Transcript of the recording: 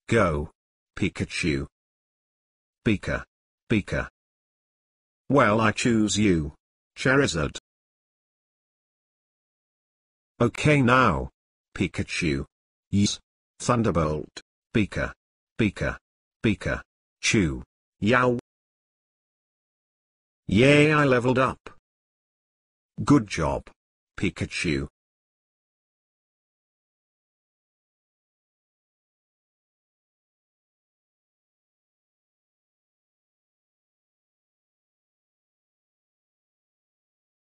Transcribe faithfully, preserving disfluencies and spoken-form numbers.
Go. Pikachu. Pika. Pika. Well, I choose you. Charizard. Okay now. Pikachu. Yes. Thunderbolt. Pika. Pika. Pika. Chew. Yow. Yay, I leveled up. Good job, Pikachu.